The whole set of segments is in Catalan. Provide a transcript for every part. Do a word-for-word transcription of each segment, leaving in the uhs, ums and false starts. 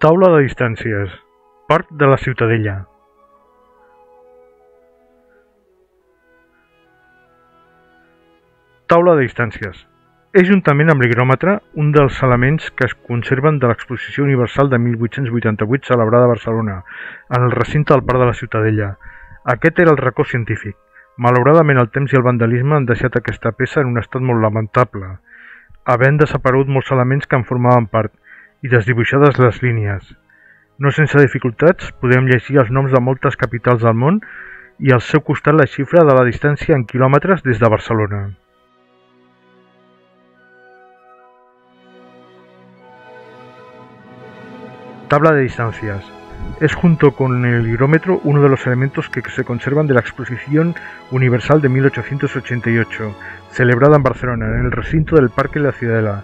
Taula de distàncies. Parc de la Ciutadella. Taula de distàncies. És, juntament amb l'higròmetre, un dels elements que es conserven de l'Exposició Universal de mil vuit-cents vuitanta-vuit celebrada a Barcelona, en el recinte del Parc de la Ciutadella. Aquest era el racó científic. Malauradament el temps i el vandalisme han deixat aquesta peça en un estat molt lamentable, havent desaparegut molts elements que en formaven part, i desdibuixades les línies. No sense dificultats podem llegir els noms de moltes capitals del món i al seu costat la xifra de la distància en quilòmetres des de Barcelona. Tabla de distancias. Es, junto con el higrómetro, uno de los elementos que se conservan de la Exposición Universal de mil ochocientos ochenta y ocho, celebrada en Barcelona, en el recinto del Parque de la Ciudadela.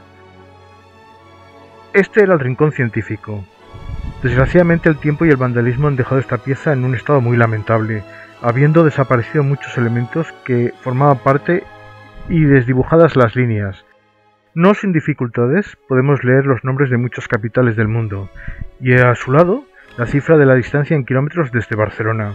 Este era el rincón científico. Desgraciadamente el tiempo y el vandalismo han dejado esta pieza en un estado muy lamentable, habiendo desaparecido muchos elementos que formaban parte y desdibujadas las líneas. No sin dificultades podemos leer los nombres de muchas capitales del mundo, y a su lado la cifra de la distancia en kilómetros desde Barcelona.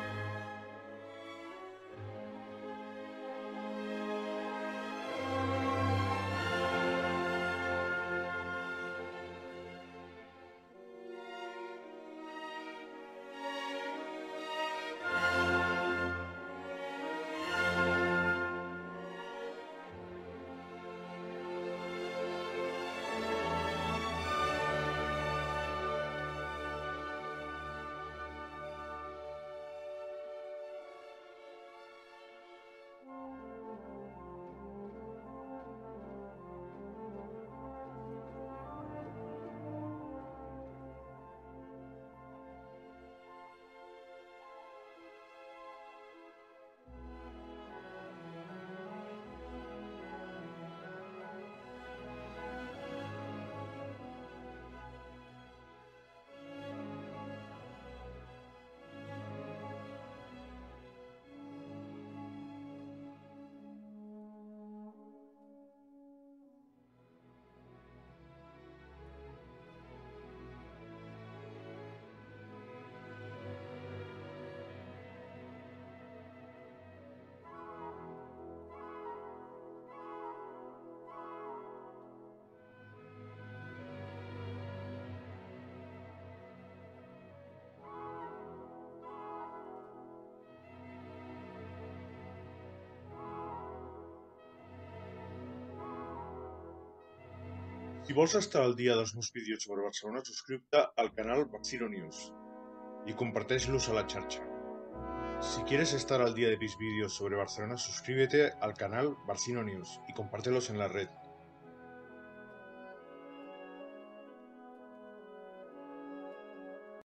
Si vols estar al dia dels meus vídeos sobre Barcelona, suscríbete al canal Barcino News y comparteix-los a la xarxa. Si quieres estar al día de mis vídeos sobre Barcelona, suscríbete al canal Barcino News y compártelos en la red.